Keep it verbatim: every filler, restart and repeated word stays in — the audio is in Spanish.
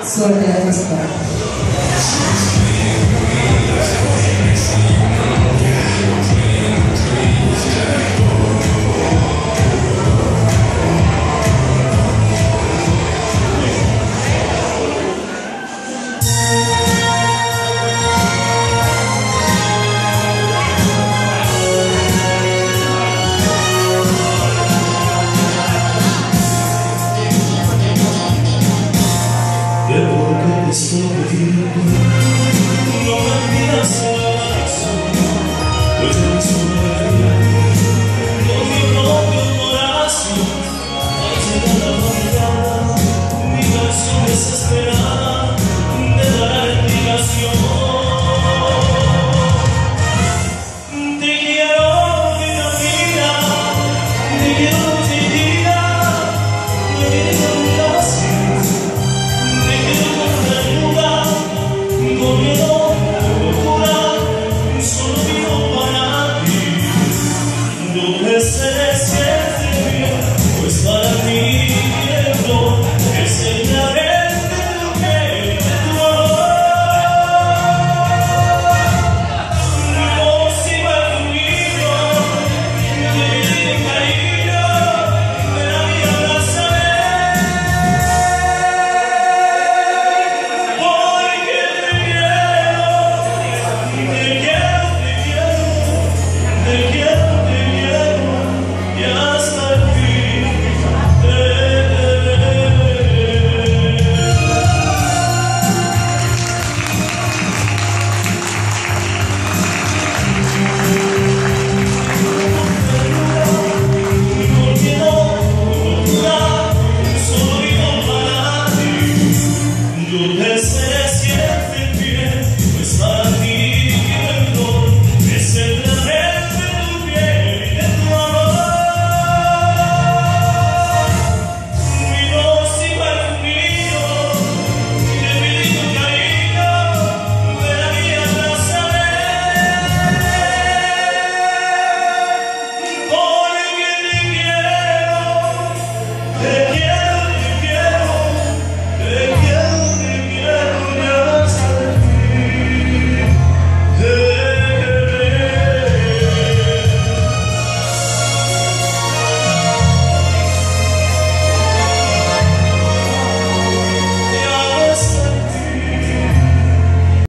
Suerte a música. No me pidas eso, pues no es una con mi propio corazón, al llegar la madrugada, mi canción desesperada te dará la indicación. Te quiero, vida mía, te quiero, te quiero, te quiero gracias, te quiero con ternura. Con miedo, con locura, solo vivo para ti. Donde se siente bien, pues para ti quiero que se claramente lo que tu amor. No siga conmigo, te pide cariño, ven a mí, abrázame. Yes.